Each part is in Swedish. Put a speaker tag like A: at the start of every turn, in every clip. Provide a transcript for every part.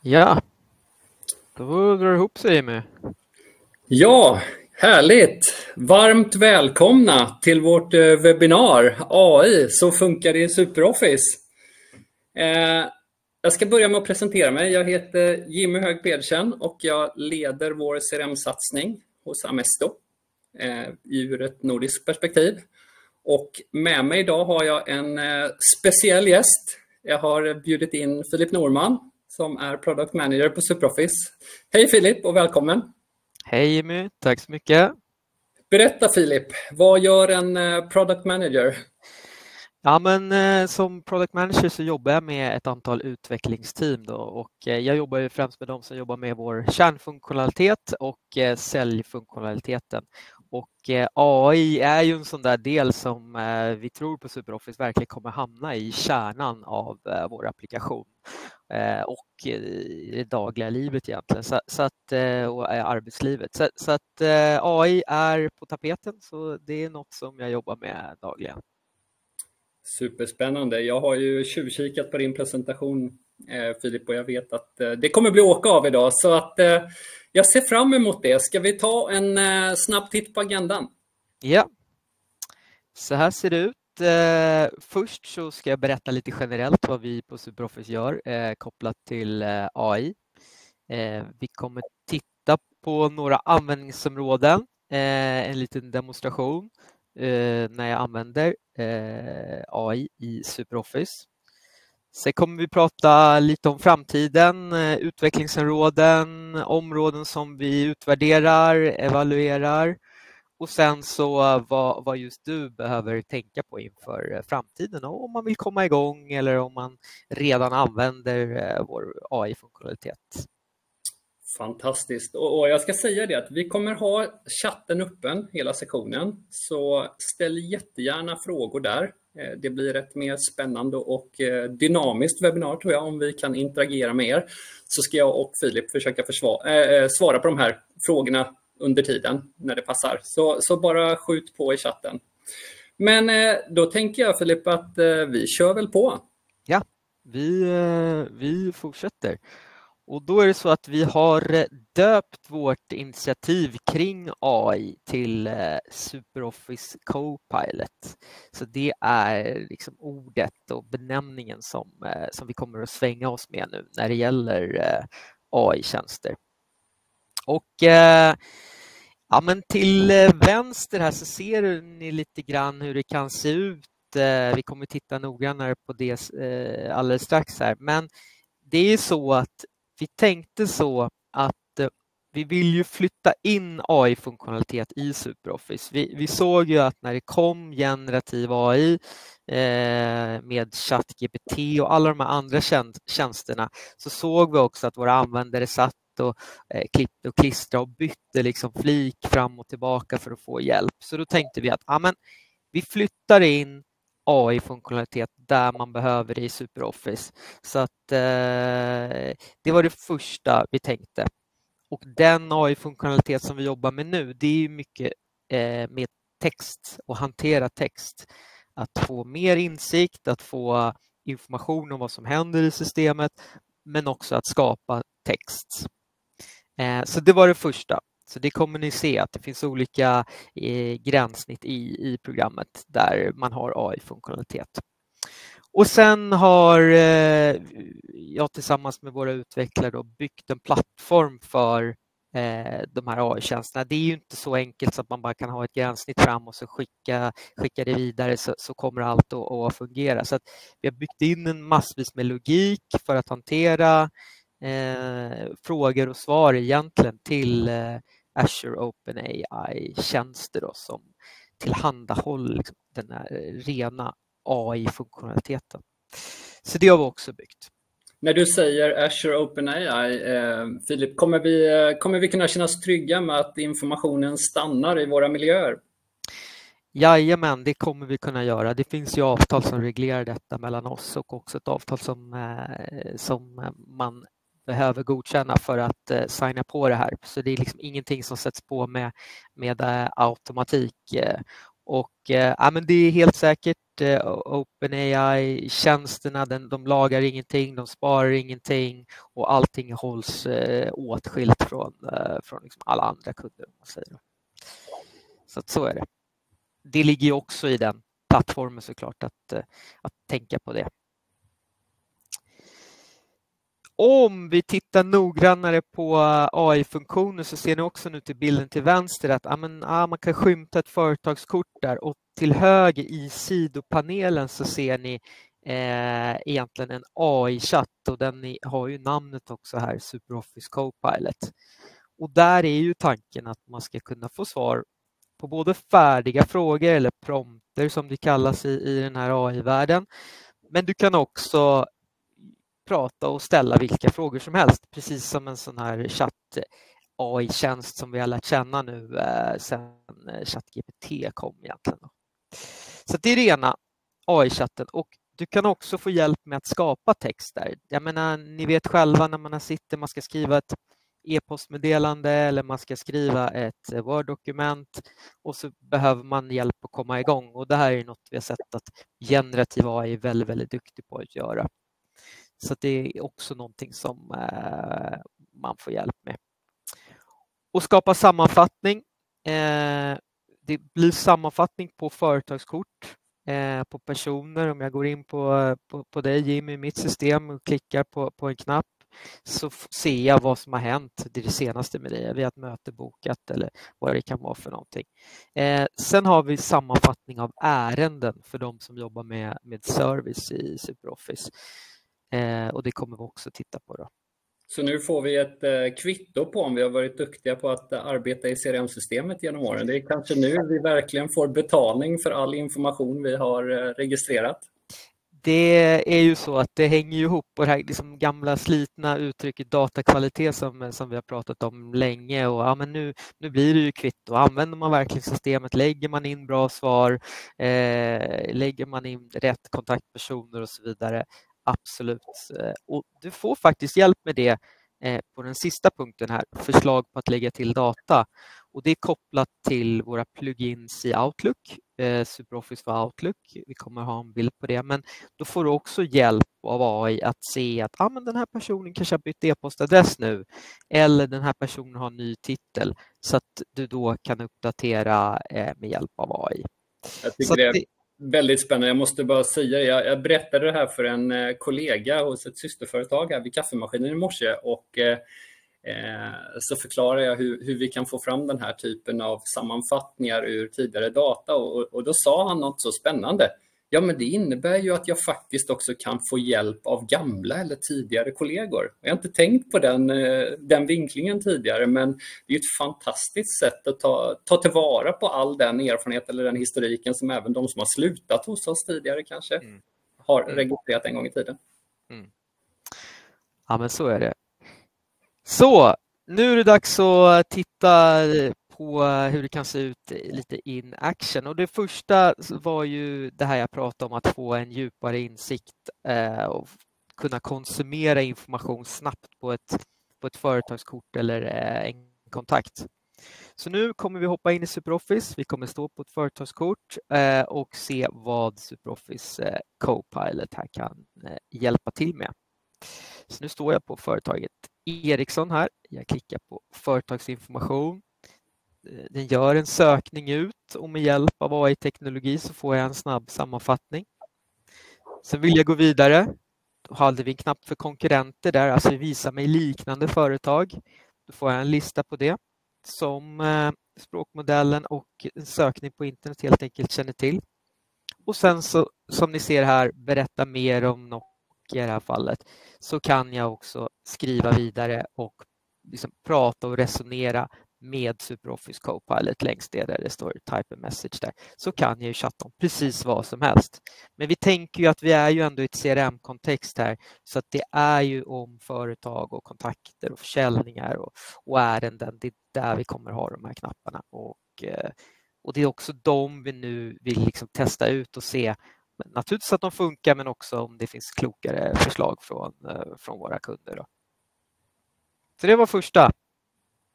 A: Ja, då drar det ihop sig Jimmy.
B: Ja, härligt! Varmt välkomna till vårt webbinar AI, så funkar det i SuperOffice. Jag ska börja med att presentera mig. Jag heter Jimmy Hög Pedersen och jag leder vår CRM-satsning hos Amesto ur ett nordiskt perspektiv. Och med mig idag har jag en speciell gäst. Jag har bjudit in Filip Norman som är Product Manager på SuperOffice. Hej Filip och välkommen!
A: Hej Jimmy, tack så mycket.
B: Berätta Filip, vad gör en Product Manager?
A: Ja, men som Product Manager så jobbar jag med ett antal utvecklingsteam då, och jag jobbar ju främst med de som jobbar med vår kärnfunktionalitet och säljfunktionaliteten. Och AI är ju en sån där del som vi tror på SuperOffice verkligen kommer hamna i kärnan av vår applikation och i det dagliga livet egentligen, och arbetslivet. Så att AI är på tapeten, så det är något som jag jobbar med dagligen.
B: Superspännande. Jag har ju tjuvkikat på din presentation Filip och jag vet att det kommer bli åka av idag, så att jag ser fram emot det. Ska vi ta en snabb titt på agendan?
A: Ja, så här ser det ut. Först så ska jag berätta lite generellt vad vi på SuperOffice gör kopplat till AI. Vi kommer titta på några användningsområden, en liten demonstration när jag använder AI i SuperOffice. Sen kommer vi prata lite om framtiden, utvecklingsområden, områden som vi utvärderar, evaluerar. Och sen så vad just du behöver tänka på inför framtiden, och om man vill komma igång eller om man redan använder vår AI-funktionalitet.
B: Fantastiskt. Och jag ska säga det att vi kommer ha chatten öppen hela sessionen. Så ställ jättegärna frågor där. Det blir ett mer spännande och dynamiskt webbinar tror jag, om vi kan interagera med er. Så ska jag och Filip försöka svara på de här frågorna under tiden när det passar. Så bara skjut på i chatten. Men då tänker jag Filip att vi kör väl på.
A: Ja, vi fortsätter. Och då är det så att vi har döpt vårt initiativ kring AI till SuperOffice Copilot. Så det är liksom ordet och benämningen som vi kommer att svänga oss med nu när det gäller AI-tjänster. Och ja, men till vänster här så ser ni lite grann hur det kan se ut. Vi kommer titta noggrannare på det alldeles strax här. Men det är så att vi tänkte så att vi vill ju flytta in AI-funktionalitet i SuperOffice. Vi såg ju att när det kom generativ AI med ChatGPT och alla de här andra tjänsterna, så såg vi också att våra användare satt och klippte och klistrade och bytte liksom flik fram och tillbaka för att få hjälp. Så då tänkte vi att vi flyttar in AI-funktionalitet där man behöver det i SuperOffice. Så att det var det första vi tänkte. Och den AI-funktionalitet som vi jobbar med nu, det är ju mycket med text och hantera text. Att få mer insikt, att få information om vad som händer i systemet, men också att skapa text. Så det var det första. Så det kommer ni se att det finns olika gränssnitt i programmet där man har AI-funktionalitet. Och sen har jag tillsammans med våra utvecklare då byggt en plattform för de här AI-tjänsterna. Det är ju inte så enkelt så att man bara kan ha ett gränssnitt fram och så skicka det vidare så kommer allt att fungera. Så att vi har byggt in en massvis med logik för att hantera frågor och svar egentligen till Azure OpenAI-tjänster då, som tillhandahåller liksom den här rena AI-funktionaliteten. Så det har vi också byggt.
B: När du säger Azure OpenAI, Filip, kommer vi kunna känna oss trygga med att informationen stannar i våra miljöer?
A: Jajamän, det kommer vi kunna göra. Det finns ju avtal som reglerar detta mellan oss och också ett avtal som man behöver godkänna för att signa på det här. Så det är liksom ingenting som sätts på med automatik. Och men det är helt säkert OpenAI-tjänsterna, de lagar ingenting, de sparar ingenting och allting hålls åtskilt från liksom alla andra kunder. Om man säger. Så att så är det. Det ligger ju också i den plattformen såklart att tänka på det. Om vi tittar noggrannare på AI-funktioner så ser ni också nu till bilden till vänster att man kan skymta ett företagskort där, och till höger i sidopanelen så ser ni egentligen en AI-chatt, och den har ju namnet också här, SuperOffice Copilot. Och där är ju tanken att man ska kunna få svar på både färdiga frågor eller prompter som det kallas i den här AI-världen. Men du kan också prata och ställa vilka frågor som helst, precis som en sån här chatt AI-tjänst som vi har lärt känna nu sedan ChatGPT kom egentligen. Så det är det ena, AI-chatten, och du kan också få hjälp med att skapa text där. Jag menar, ni vet själva när man ska skriva ett e-postmeddelande eller man ska skriva ett Word-dokument och så behöver man hjälp att komma igång, och det här är något vi har sett att generativ AI är väldigt, väldigt duktig på att göra. Så det är också någonting som man får hjälp med. Och skapa sammanfattning. Det blir sammanfattning på företagskort, på personer. Om jag går in på dig, Jimmy, i mitt system och klickar på en knapp så ser jag vad som har hänt det senaste med dig. Vi har ett möte bokat eller vad det kan vara för någonting. Sen har vi sammanfattning av ärenden för de som jobbar med service i SuperOffice. Och det kommer vi också titta på då.
B: Så nu får vi ett kvitto på om vi har varit duktiga på att arbeta i CRM-systemet genom åren. Det är kanske nu vi verkligen får betalning för all information vi har registrerat.
A: Det är ju så att det hänger ihop på det här liksom gamla slitna uttrycket datakvalitet som vi har pratat om länge, och men nu blir det ju kvitto. Använder man verkligen systemet, lägger man in bra svar, lägger man in rätt kontaktpersoner och så vidare. Absolut. Och du får faktiskt hjälp med det på den sista punkten här, förslag på att lägga till data. Och det är kopplat till våra plugins i Outlook, SuperOffice för Outlook. Vi kommer ha en bild på det, men då får du också hjälp av AI att se att men den här personen kanske har bytt e-postadress nu, eller den här personen har en ny titel, så att du då kan uppdatera med hjälp av AI.
B: Jag tycker det är väldigt spännande. Jag måste bara säga, jag berättade det här för en kollega hos ett systerföretag här vid kaffemaskinen i morse, och så förklarar jag hur vi kan få fram den här typen av sammanfattningar ur tidigare data, och då sa han något så spännande. Ja, men det innebär ju att jag faktiskt också kan få hjälp av gamla eller tidigare kollegor. Jag har inte tänkt på den vinklingen tidigare, men det är ett fantastiskt sätt att ta tillvara på all den erfarenhet eller den historiken som även de som har slutat hos oss tidigare kanske har registrerat en gång i tiden.
A: Ja, men så är det. Så, nu är det dags att titta på hur det kan se ut lite in action. Och det första var ju det här jag pratade om, att få en djupare insikt och kunna konsumera information snabbt på ett företagskort eller en kontakt. Så nu kommer vi hoppa in i SuperOffice. Vi kommer stå på ett företagskort och se vad SuperOffice Copilot här kan hjälpa till med. Så nu står jag på företaget Ericsson här. Jag klickar på företagsinformation. Den gör en sökning ut, och med hjälp av AI-teknologi så får jag en snabb sammanfattning. Sen vill jag gå vidare. Då hade vi en knapp för konkurrenter där, alltså visa mig liknande företag. Då får jag en lista på det som språkmodellen och en sökning på internet helt enkelt känner till. Och sen så, som ni ser här, berätta mer om något i det här fallet, så kan jag också skriva vidare och liksom prata och resonera med SuperOffice Copilot längst där det står type a message där, så kan jag ju chatta om precis vad som helst. Men vi tänker ju att vi är ju ändå i ett CRM-kontext här, så att det är ju om företag och kontakter och försäljningar och ärenden. Det är där vi kommer ha de här knapparna, och det är också de vi nu vill liksom testa ut och se naturligtvis att de funkar, men också om det finns klokare förslag från våra kunder då. Så det var första.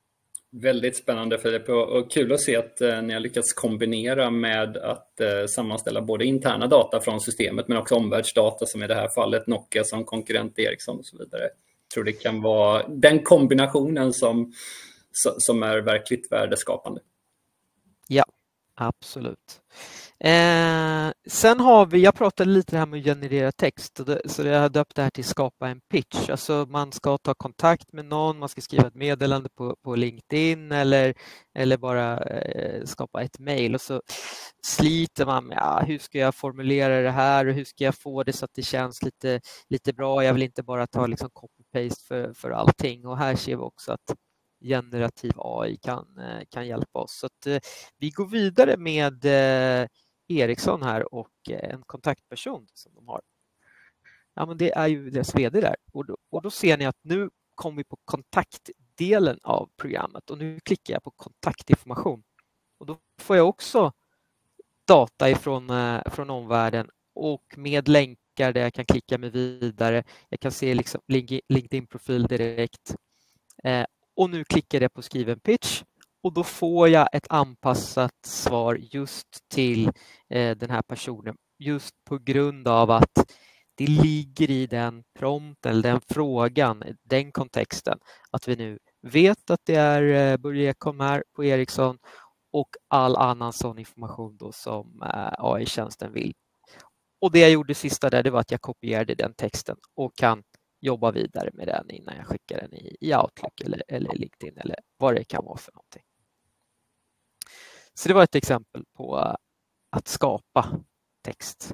B: Väldigt spännande Filip, och kul att se att ni har lyckats kombinera med att sammanställa både interna data från systemet men också omvärldsdata, som i det här fallet Nokia som konkurrent till Ericsson och så vidare. Jag tror det kan vara den kombinationen som är verkligt värdeskapande.
A: Ja, absolut. Sen har vi, jag pratade lite här med att generera text, så jag har döpt det här till skapa en pitch. Alltså man ska ta kontakt med någon, man ska skriva ett meddelande på LinkedIn eller bara skapa ett mejl, och så sliter man med hur ska jag formulera det här och hur ska jag få det så att det känns lite bra. Jag vill inte bara ta liksom copy-paste för allting, och här ser vi också att generativ AI kan hjälpa oss. Så att, vi går vidare med Ericsson här och en kontaktperson som de har. Ja, men det är ju deras vd där. Och då ser ni att nu kommer vi på kontaktdelen av programmet, och nu klickar jag på kontaktinformation. Och då får jag också data från omvärlden och med länkar där jag kan klicka mig vidare. Jag kan se liksom LinkedIn-profil direkt. Och nu klickar jag på skriven pitch, och då får jag ett anpassat svar just till den här personen, just på grund av att det ligger i den prompten eller den frågan, den kontexten, att vi nu vet att det är Börje Ekholm här på Ericsson och all annan sån information då som AI-tjänsten vill. Och det jag gjorde sista där, det var att jag kopierade den texten och kan jobba vidare med den innan jag skickar den i Outlook eller LinkedIn eller vad det kan vara för någonting. Så det var ett exempel på att skapa text.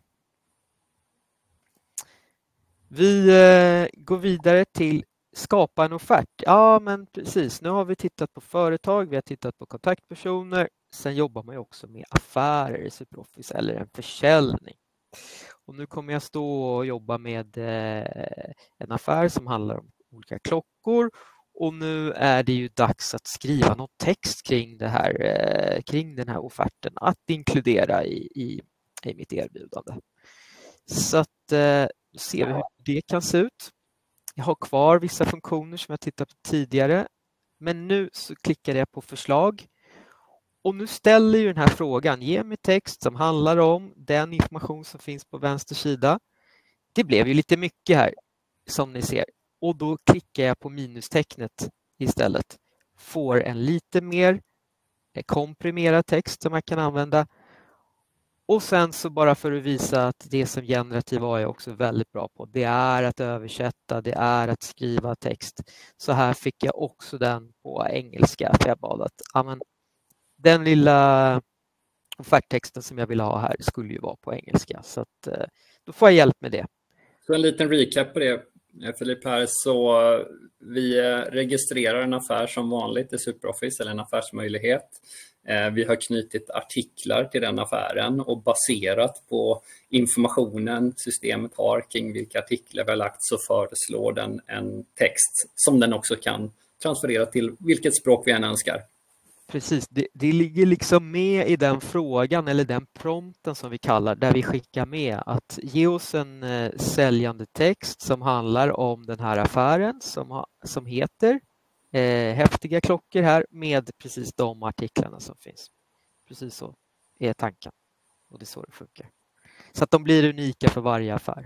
A: Vi går vidare till skapa en offert. Ja, men precis. Nu har vi tittat på företag, vi har tittat på kontaktpersoner. Sen jobbar man ju också med affärer i SuperOffice eller en försäljning. Och nu kommer jag stå och jobba med en affär som handlar om olika klockor, och nu är det ju dags att skriva någon text kring det här, kring den här offerten att inkludera i mitt erbjudande. Så att ser vi hur det kan se ut. Jag har kvar vissa funktioner som jag tittat på tidigare, men nu så klickar jag på förslag. Och nu ställer ju den här frågan, ge mig text som handlar om den information som finns på vänster sida. Det blev ju lite mycket här som ni ser, och då klickar jag på minustecknet istället. Får en lite mer komprimerad text som jag kan använda. Och sen så bara för att visa att det som generativ AI är också väldigt bra på, det är att översätta, det är att skriva text. Så här fick jag också den på engelska, för jag bad att den lilla offerttexten som jag vill ha här skulle ju vara på engelska, så att då får jag hjälp med det.
B: Så en liten recap på det, Filip, här. Så vi registrerar en affär som vanligt i SuperOffice, eller en affärsmöjlighet. Vi har knutit artiklar till den affären, och baserat på informationen systemet har kring vilka artiklar vi har lagt, så föreslår den en text som den också kan transferera till vilket språk vi än önskar.
A: Precis, det ligger liksom med i den frågan eller den prompten som vi kallar, där vi skickar med att ge oss en säljande text som handlar om den här affären som heter häftiga klockor här, med precis de artiklarna som finns. Precis så är tanken, och det är så det funkar. Så att de blir unika för varje affär.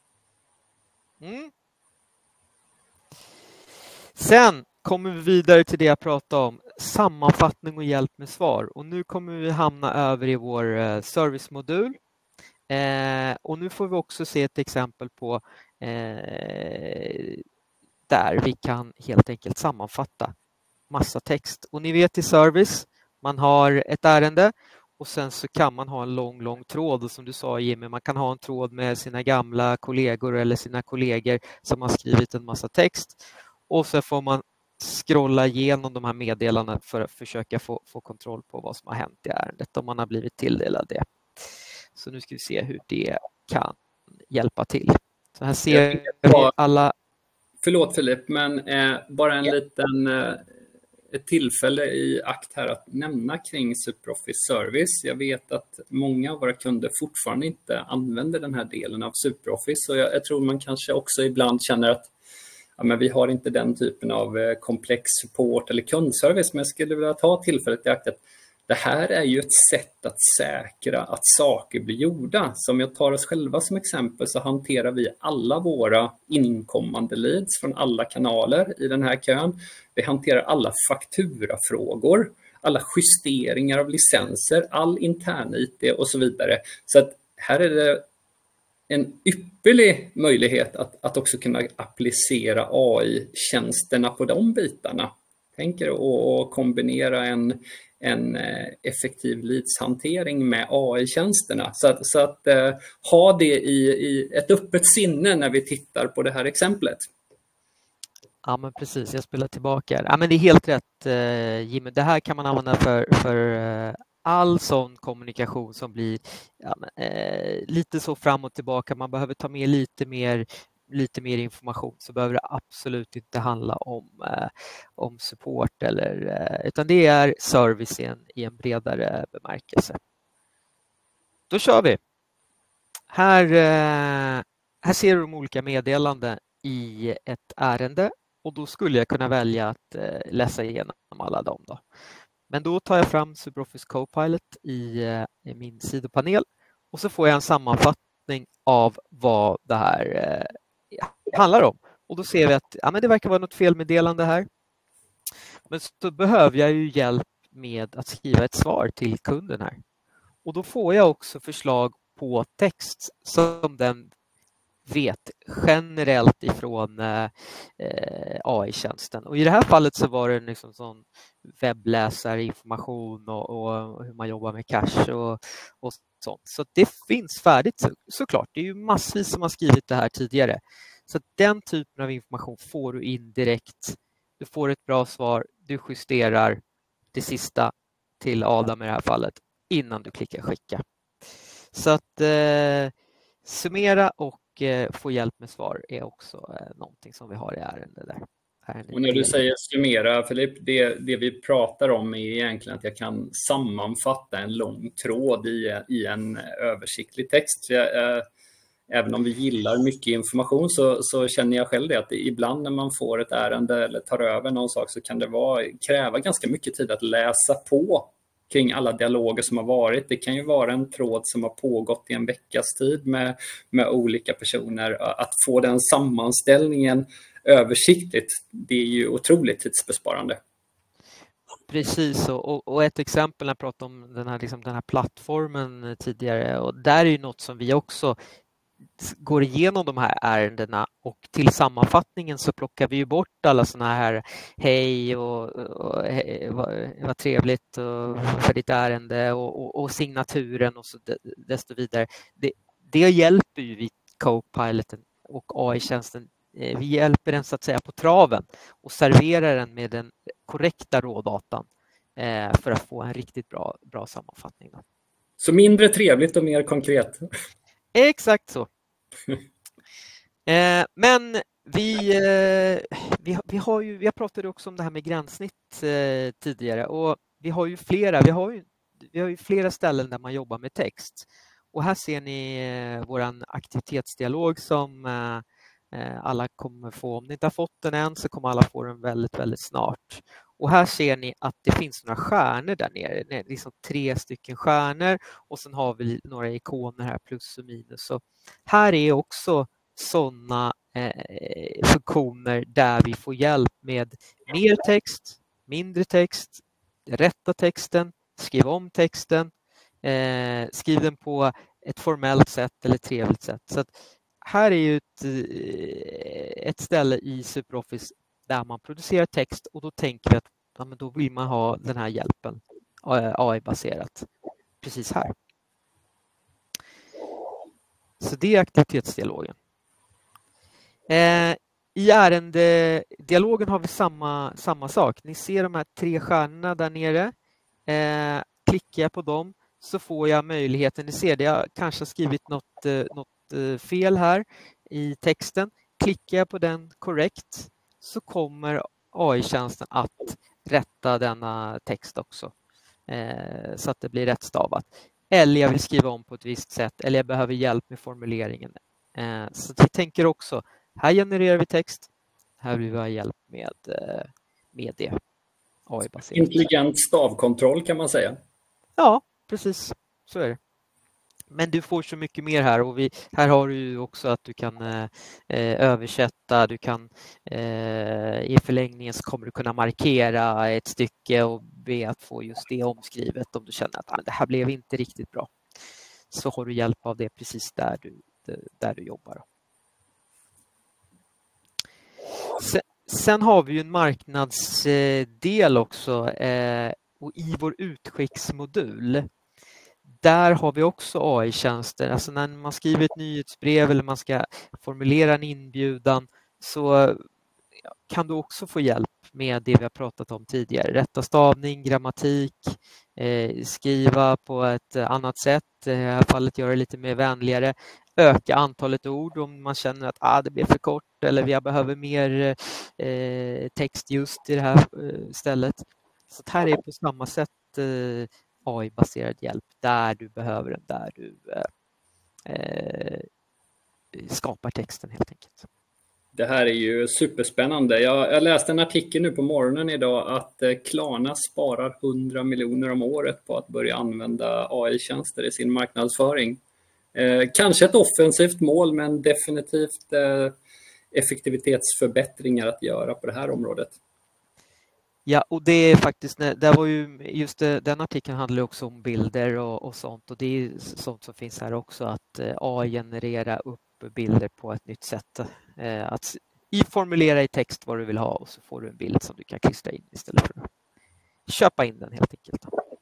A: Sen kommer vi vidare till det jag pratade om, sammanfattning och hjälp med svar. Och nu kommer vi hamna över i vår servicemodul. Och nu får vi också se ett exempel på där vi kan helt enkelt sammanfatta massa text. Och ni vet i service, man har ett ärende och sen så kan man ha en lång tråd. Och som du sa Jimmy, man kan ha en tråd med sina gamla kollegor eller sina kollegor som har skrivit en massa text. Och så får man scrolla igenom de här meddelandena för att försöka få kontroll på vad som har hänt i ärendet, om man har blivit tilldelad det. Så nu ska vi se hur det kan hjälpa till. Så här ser vi alla...
B: Förlåt Filip, men bara en liten ett tillfälle i akt här att nämna kring SuperOffice Service. Jag vet att många av våra kunder fortfarande inte använder den här delen av SuperOffice, och jag tror man kanske också ibland känner att ja, men vi har inte den typen av komplex support eller kundservice, men jag skulle vilja ta tillfället i akt att det här är ju ett sätt att säkra att saker blir gjorda. Så om jag tar oss själva som exempel så hanterar vi alla våra inkommande leads från alla kanaler i den här kön. Vi hanterar alla fakturafrågor, alla justeringar av licenser, all intern IT och så vidare. Så att här är det en ypperlig möjlighet att också kunna applicera AI-tjänsterna på de bitarna. Tänker och kombinera en effektiv leadshantering med AI-tjänsterna. Så att ha det i ett öppet sinne när vi tittar på det här exemplet.
A: Ja, men precis. Jag spelar tillbaka. Ja, men det är helt rätt, Jimmy. Det här kan man använda för all sån kommunikation som blir lite så fram och tillbaka. Man behöver ta med lite mer information, så behöver det absolut inte handla om support utan det är service i en bredare bemärkelse. Då kör vi. Här ser du de olika meddelanden i ett ärende, och då skulle jag kunna välja att läsa igenom alla dem då. Men då tar jag fram SuperOffice Copilot i min sidopanel, och så får jag en sammanfattning av vad det här handlar om. Och då ser vi att men det verkar vara något felmeddelande här. Men så behöver jag ju hjälp med att skriva ett svar till kunden här. Och då får jag också förslag på text som den vet generellt ifrån AI-tjänsten. Och i det här fallet så var det liksom sån webbläsarinformation och hur man jobbar med cache och sånt. Så det finns färdigt såklart. Det är ju massvis som har skrivit det här tidigare. Så den typen av information får du in direkt. Du får ett bra svar. Du justerar det sista till Adam i det här fallet innan du klickar skicka. Så att summera och få hjälp med svar är också någonting som vi har i ärendet där.
B: Och när du säger summera, Filip, det vi pratar om är egentligen att jag kan sammanfatta en lång tråd i en översiktlig text. Även om vi gillar mycket information så känner jag själv det att ibland när man får ett ärende eller tar över någon sak så kan det kräva ganska mycket tid att läsa på kring alla dialoger som har varit. Det kan ju vara en tråd som har pågått i en veckas tid med olika personer. Att få den sammanställningen översiktligt, det är ju otroligt tidsbesparande.
A: Precis, och ett exempel när jag pratade om den här plattformen tidigare, och där är ju något som vi också går igenom de här ärendena, och till sammanfattningen så plockar vi ju bort alla såna här hej och vad trevligt och för ditt ärende och signaturen och så desto vidare. Det hjälper ju vi Copiloten och AI-tjänsten. Vi hjälper den så att säga på traven och serverar den med den korrekta rådatan för att få en riktigt bra sammanfattning då.
B: Så mindre trevligt och mer konkret.
A: Exakt så. Men vi har pratat också om det här med gränssnitt tidigare, och vi har ju flera ställen där man jobbar med text. Och här ser ni våran aktivitetsdialog som alla kommer få. Om ni inte har fått den än så kommer alla få den väldigt, väldigt snart. Och här ser ni att det finns några stjärnor där nere. Det är liksom 3 stycken stjärnor, och sen har vi några ikoner här, plus och minus. Så här är också sådana funktioner där vi får hjälp med mer text, mindre text, rätta texten, skriva om texten, skriv den på ett formellt sätt eller trevligt sätt. Så att här är ju ett ställe i SuperOffice där man producerar text, och då tänker vi att men då vill man ha den här hjälpen AI-baserat precis här. Så det är aktivitetsdialogen. I ärendedialogen har vi samma sak. Ni ser de här 3 stjärnorna där nere. Klickar jag på dem så får jag möjligheten. Ni ser det, jag kanske har skrivit något fel här i texten. Klickar jag på den korrekt så kommer AI-tjänsten att rätta denna text också. Så att det blir rättstavat. Eller jag vill skriva om på ett visst sätt, eller jag behöver hjälp med formuleringen. Så vi tänker också, här genererar vi text. här vill vi ha hjälp med det. AI-baserat.
B: Intelligent stavkontroll kan man säga.
A: Ja, precis. Så är det. Men du får så mycket mer här och här har du ju också att du kan översätta, du kan i förlängningen så kommer du kunna markera ett stycke och be att få just det omskrivet om du känner att det här blev inte riktigt bra. Så har du hjälp av det precis där du jobbar. Sen har vi ju en marknadsdel också och i vår utskicksmodul där har vi också AI-tjänster. Alltså när man skriver ett nyhetsbrev eller man ska formulera en inbjudan så kan du också få hjälp med det vi har pratat om tidigare. Rätta stavning, grammatik, skriva på ett annat sätt, i det här fallet göra det lite mer vänligare, öka antalet ord om man känner att det blir för kort eller jag behöver mer text just i det här stället. Så det här är på samma sätt AI-baserad hjälp där du behöver den, där du skapar texten helt enkelt.
B: Det här är ju superspännande. Jag läste en artikel nu på morgonen idag att Klarna sparar 100 miljoner om året på att börja använda AI-tjänster i sin marknadsföring. Kanske ett offensivt mål, men definitivt effektivitetsförbättringar att göra på det här området.
A: Ja, och det är faktiskt, det var ju just den artikeln handlar också om bilder och sånt och det är sånt som finns här också, att AI generera upp bilder på ett nytt sätt. Att formulera i text vad du vill ha och så får du en bild som du kan klistra in istället för att köpa in den helt enkelt.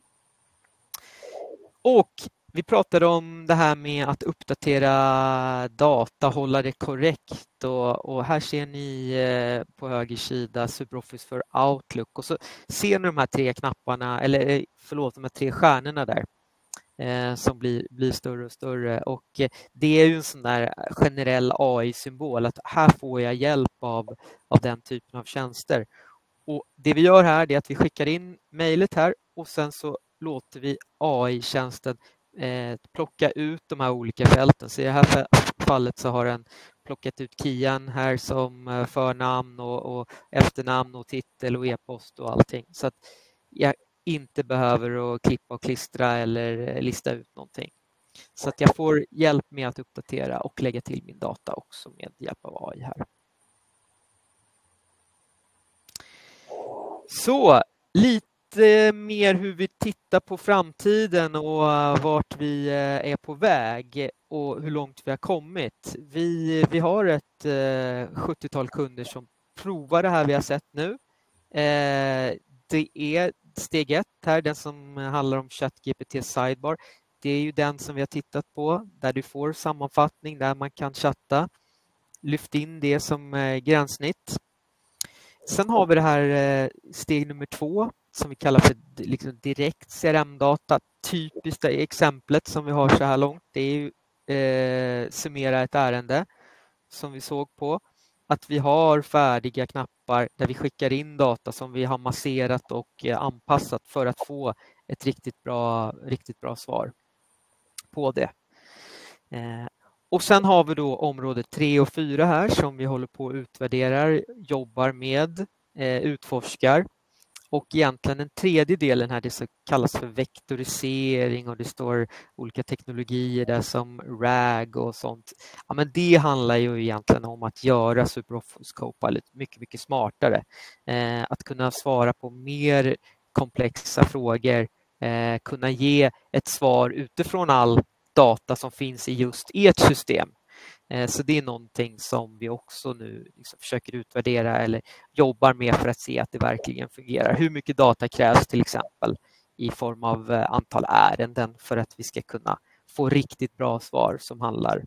A: Och vi pratade om det här med att uppdatera data, hålla det korrekt och här ser ni på höger sida SuperOffice för Outlook och så ser ni de här tre knapparna, eller förlåt, de här tre stjärnorna där som blir större och större och det är ju en sån där generell AI-symbol att här får jag hjälp av den typen av tjänster. Och det vi gör här är att vi skickar in mejlet här och sen så låter vi AI-tjänsten plocka ut de här olika fälten. Så i det här fallet så har den plockat ut Kian här som förnamn och efternamn och titel och e-post och allting. Så att jag inte behöver att klippa och klistra eller lista ut någonting. Så att jag får hjälp med att uppdatera och lägga till min data också med hjälp av AI här. Så lite mer hur vi tittar på framtiden och vart vi är på väg och hur långt vi har kommit. Vi har ett 70-tal kunder som provar det här vi har sett nu. Det är steg 1 här, den som handlar om ChatGPT Sidebar. Det är ju den som vi har tittat på där du får sammanfattning där man kan chatta. Lyft in det som gränssnitt. Sen har vi det här steg nummer 2 som vi kallar för liksom direkt CRM-data. Typiska exemplet som vi har så här långt, det är ju summera ett ärende som vi såg på. Att vi har färdiga knappar där vi skickar in data som vi har masserat och anpassat för att få ett riktigt bra svar på det. Och sen har vi då område 3 och 4 här som vi håller på att utvärderar, jobbar med, utforskar. Och egentligen den tredje delen här, det som kallas för vektorisering och det står olika teknologier där som RAG och sånt. Ja, men det handlar ju egentligen om att göra SuperOffice Copilot mycket, mycket smartare. Att kunna svara på mer komplexa frågor, kunna ge ett svar utifrån all data som finns i just ert system. Så det är någonting som vi också nu liksom försöker utvärdera eller jobbar med för att se att det verkligen fungerar. Hur mycket data krävs till exempel i form av antal ärenden för att vi ska kunna få riktigt bra svar som handlar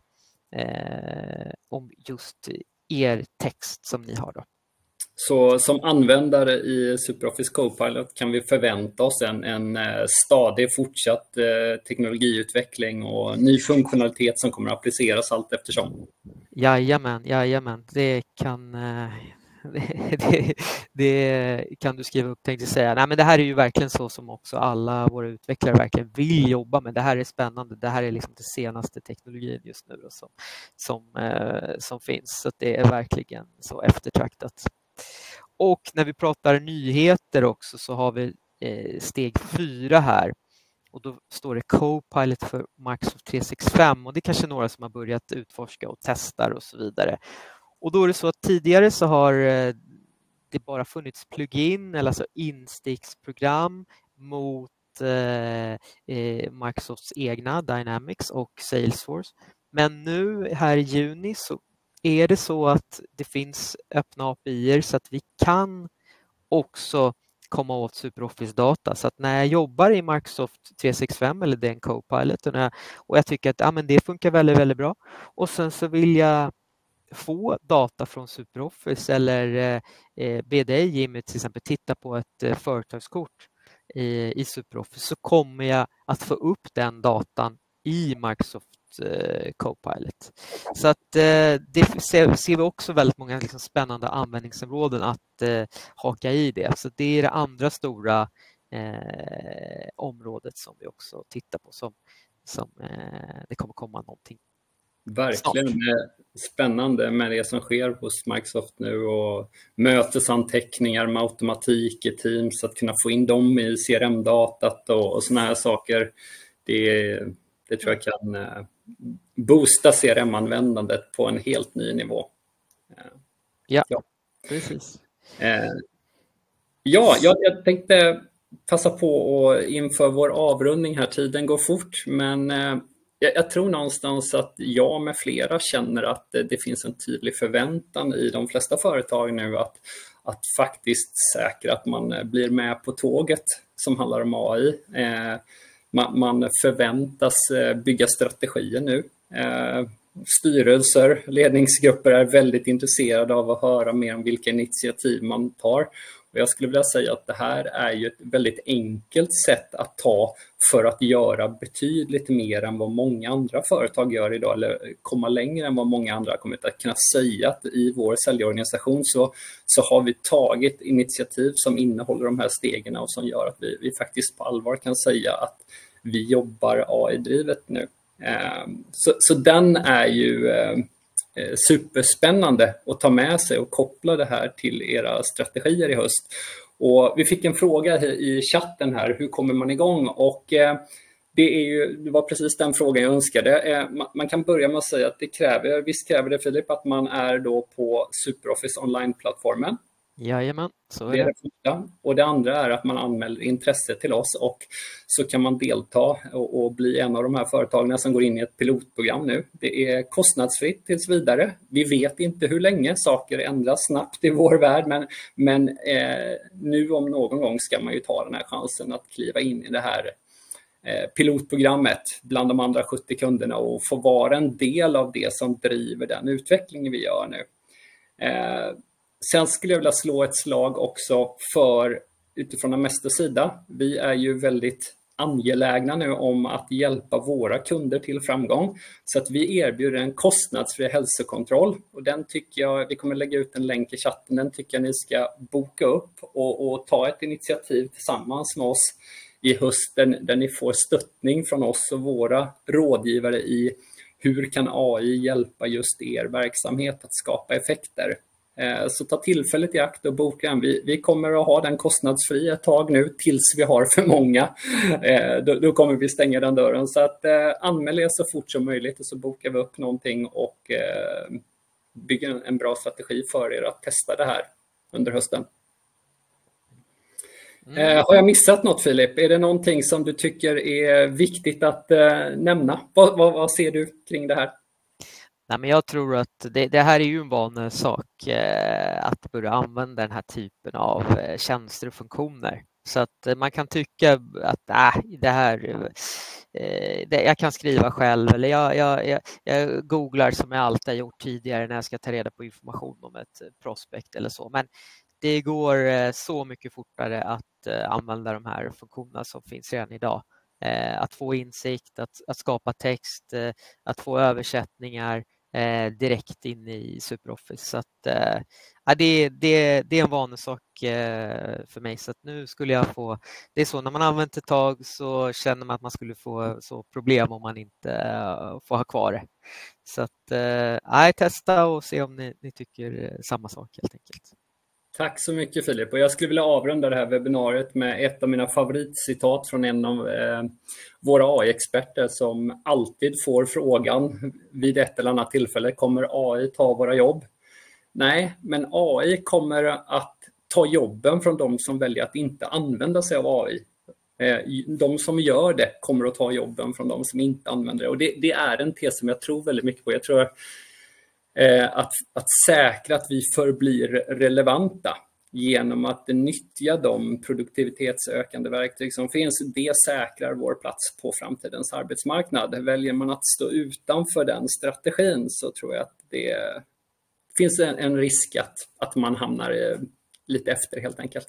A: om just er text som ni har då.
B: Så som användare i SuperOffice Copilot kan vi förvänta oss en stadig fortsatt teknologiutveckling och ny funktionalitet som kommer att appliceras allt eftersom.
A: Jajamän. Det kan det kan du skriva upp, tänkte jag säga. Nej, men det här är ju verkligen så som också alla våra utvecklare verkligen vill jobba med. Det här är spännande. Det här är liksom det senaste teknologin just nu då, som finns. Så det är verkligen så eftertraktat. Och när vi pratar nyheter också så har vi steg 4 här. Och då står det Copilot för Microsoft 365 och det är kanske några som har börjat utforska och testar och så vidare. Och då är det så att tidigare så har det bara funnits plugin eller alltså instegsprogram mot Microsofts egna Dynamics och Salesforce. Men nu här i juni så är det så att det finns öppna API:er så att vi kan också komma åt SuperOffice-data. Så att när jag jobbar i Microsoft 365 eller den Copilot och jag tycker att men det funkar väldigt, väldigt bra och sen så vill jag få data från SuperOffice eller be dig Jimmy till exempel titta på ett företagskort i SuperOffice så kommer jag att få upp den datan i Microsoft Copilot. Så att det ser vi också väldigt många liksom spännande användningsområden att haka i det. Så det är det andra stora området som vi också tittar på som det kommer komma någonting.
B: Verkligen spännande med det som sker hos Microsoft nu och mötesanteckningar med automatik i Teams, att kunna få in dem i CRM-datat och såna här saker. Det tror jag kan boosta CRM-användandet på en helt ny nivå.
A: Ja. Precis.
B: Jag tänkte passa på och inför vår avrundning här, tiden går fort, men jag tror någonstans att jag med flera känner att det finns en tydlig förväntan i de flesta företag nu att faktiskt säkra att man blir med på tåget som handlar om AI. Man förväntas bygga strategier nu. Styrelser, ledningsgrupper är väldigt intresserade av att höra mer om vilka initiativ man tar. Och jag skulle vilja säga att det här är ju ett väldigt enkelt sätt att ta för att göra betydligt mer än vad många andra företag gör idag, eller komma längre än vad många andra kommer att kunna säga att i vår säljorganisation så har vi tagit initiativ som innehåller de här stegen och som gör att vi faktiskt på allvar kan säga att vi jobbar AI-drivet nu. Så den är ju superspännande att ta med sig och koppla det här till era strategier i höst. Och vi fick en fråga i chatten här, hur kommer man igång? Och det var precis den frågan jag önskade. Man kan börja med att säga att visst kräver det Filip att man är då på SuperOffice online-plattformen.
A: Jajamän, så är
B: det. Det första. Och det andra är att man anmäler intresse till oss och så kan man delta och bli en av de här företagen som går in i ett pilotprogram nu. Det är kostnadsfritt tills vidare. Vi vet inte hur länge, saker ändras snabbt i vår värld, men nu om någon gång ska man ju ta den här chansen att kliva in i det här pilotprogrammet bland de andra 70 kunderna och få vara en del av det som driver den utvecklingen vi gör nu. Sen skulle jag vilja slå ett slag också för utifrån Amesto sida. Vi är ju väldigt angelägna nu om att hjälpa våra kunder till framgång. Så att vi erbjuder en kostnadsfri hälsokontroll. Och den tycker jag, vi kommer lägga ut en länk i chatten, den tycker jag ni ska boka upp och ta ett initiativ tillsammans med oss i hösten där ni får stöttning från oss och våra rådgivare i hur kan AI hjälpa just er verksamhet att skapa effekter. Så ta tillfället i akt och boka den. Vi kommer att ha den kostnadsfri ett tag nu tills vi har för många. Då kommer vi stänga den dörren. Så att anmäl er så fort som möjligt och så bokar vi upp någonting och bygger en bra strategi för er att testa det här under hösten. Har jag missat något Filip? Är det någonting som du tycker är viktigt att nämna? Vad ser du kring det här?
A: Nej, men jag tror att det här är ju en vanlig sak att börja använda den här typen av tjänster och funktioner. Så att man kan tycka att det här, jag kan skriva själv eller jag googlar som jag alltid har gjort tidigare när jag ska ta reda på information om ett prospect eller så. Men det går så mycket fortare att använda de här funktionerna som finns redan idag. Att få insikt, att skapa text, att få översättningar, direkt in i SuperOffice. Så att, ja, det är en vanesak för mig. Så att nu skulle jag få, det är så när man använt ett tag så känner man att man skulle få så problem om man inte får ha kvar det. Så att testa och se om ni tycker samma sak helt enkelt.
B: Tack så mycket Filip, och jag skulle vilja avrunda det här webbinariet med ett av mina favoritcitat från en av våra AI-experter som alltid får frågan vid ett eller annat tillfälle: kommer AI ta våra jobb? Nej, men AI kommer att ta jobben från de som väljer att inte använda sig av AI. De som gör det kommer att ta jobben från de som inte använder det, och det är en tes som jag tror väldigt mycket på. Jag tror att säkra att vi förblir relevanta genom att nyttja de produktivitetsökande verktyg som finns, det säkrar vår plats på framtidens arbetsmarknad. Väljer man att stå utanför den strategin så tror jag att det finns en risk att man hamnar lite efter helt enkelt.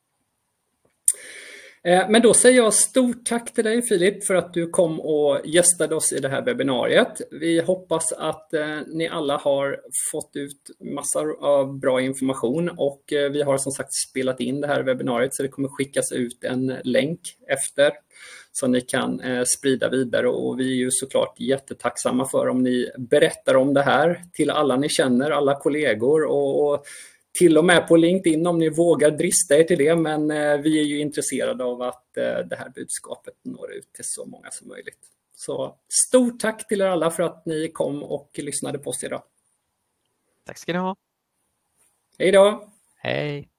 B: Men då säger jag stort tack till dig Filip för att du kom och gästade oss i det här webbinariet. Vi hoppas att ni alla har fått ut massor av bra information, och vi har som sagt spelat in det här webbinariet så det kommer skickas ut en länk efter så ni kan sprida vidare, och vi är ju såklart jättetacksamma för om ni berättar om det här till alla ni känner, alla kollegor och till och med på LinkedIn om ni vågar drista er till det, men vi är ju intresserade av att det här budskapet når ut till så många som möjligt. Så stort tack till er alla för att ni kom och lyssnade på oss idag.
A: Tack ska ni ha.
B: Hej då!
A: Hej!